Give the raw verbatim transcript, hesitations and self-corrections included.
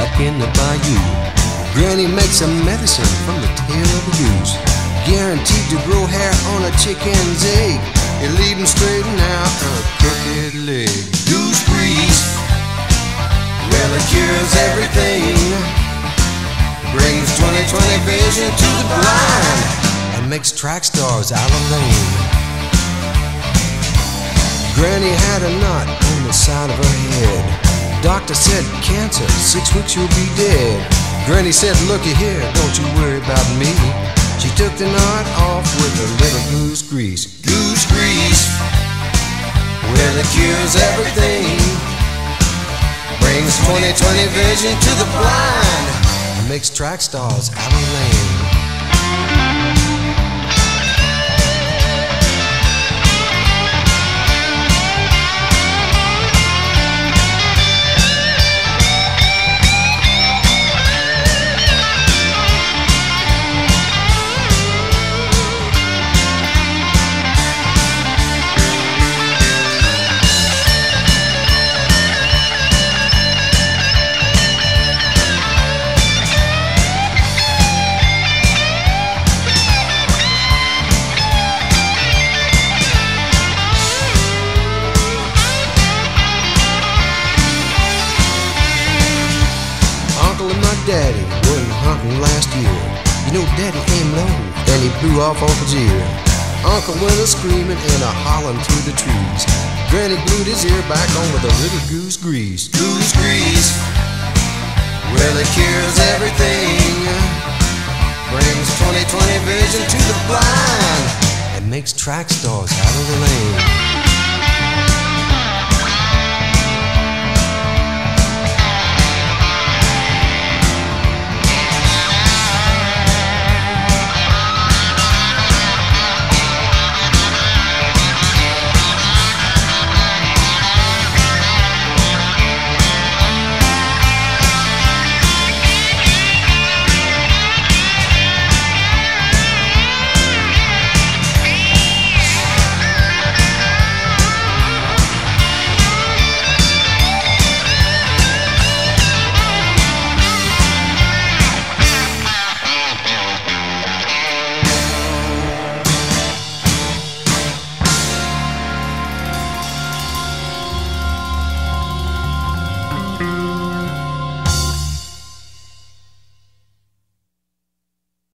back in the bayou. Granny makes a medicine from the tail of a goose, guaranteed to grow hair on a chicken's egg. You leave him straighten out a crooked leg. Goose grease, well it cures everything, brings twenty twenty vision to the blind, and makes track stars out of lane. Granny had a knot on the side of her head. Doctor said cancer, six weeks you'll be dead. Granny said, looky here, don't you worry about me. She took the knot off with a little goose grease. Goose grease, well it cures everything, brings twenty twenty vision to the blind, and makes track stars out of lane. Daddy went hunting last year. You know Daddy came low, then he blew off off his ear. Uncle went a screaming and a hollering through the trees. Granny glued his ear back on with a little goose grease. Goose grease, well it cures everything, brings twenty twenty vision to the blind, and makes track stars out of the lane.